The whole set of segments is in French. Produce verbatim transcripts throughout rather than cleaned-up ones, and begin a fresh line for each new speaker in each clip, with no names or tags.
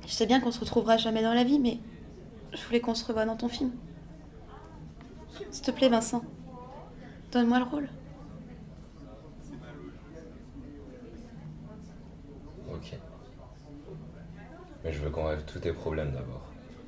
Je sais bien qu'on se retrouvera jamais dans la vie, mais je voulais qu'on se revoie dans ton film. S'il te plaît, Vincent, donne-moi le rôle.
Ok. Mais je veux qu'on règle tous tes problèmes d'abord.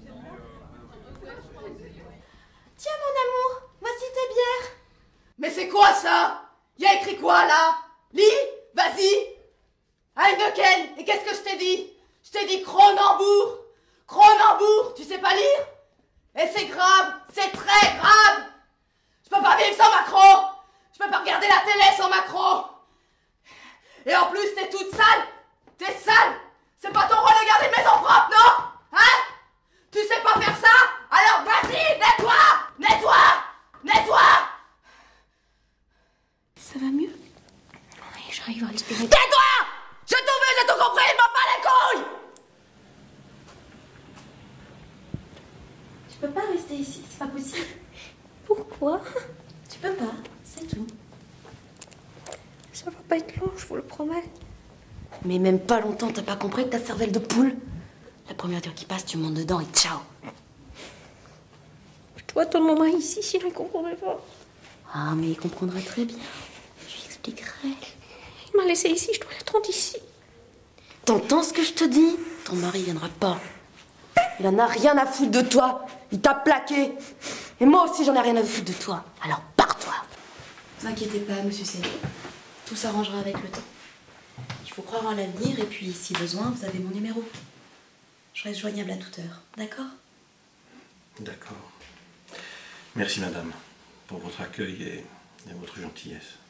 Tiens, mon amour, voici tes bières. Mais c'est quoi ça? Y a écrit quoi là? Lis, vas-y. Heineken, et qu'est-ce que je t'ai dit? Je t'ai dit Cronenbourg. Cronenbourg, tu sais pas lire? Et c'est grave, c'est très grave. Je peux pas vivre sans Macron. Je peux pas regarder la télé sans Macron. Et en plus, t'es toute sale. T'es sale. C'est pas ton rôle de garder une maison propre, non? Hein? Tu sais pas faire ça? Alors vas-y, nettoie. Nettoie. Nettoie.
Ça va mieux?
Oui, j'arrive à respirer.
Tais-toi! Je t'en veux, j'ai tout compris, m'en bats les couilles!
Tu peux pas rester ici, c'est pas possible.
Pourquoi?
Tu peux pas, c'est tout.
Ça va pas être long, je vous le promets.
Mais même pas longtemps, t'as pas compris que ta cervelle de poule? La première heure qui passe, tu montes dedans et ciao!
Je dois attendre mon mari ici s'il ne comprendrait pas.
Ah, mais il comprendrait très bien. Je lui expliquerai.
Il m'a laissé ici, je dois l'attendre ici.
T'entends ce que je te dis? Ton mari viendra pas. Il en a rien à foutre de toi. Il t'a plaqué. Et moi aussi, j'en ai rien à foutre de toi. Alors pars-toi.
Ne vous inquiétez pas, monsieur Céline. Tout s'arrangera avec le temps. Il faut croire en l'avenir et puis, si besoin, vous avez mon numéro. Je reste joignable à toute heure, d'accord?
D'accord. Merci madame pour votre accueil et, et votre gentillesse.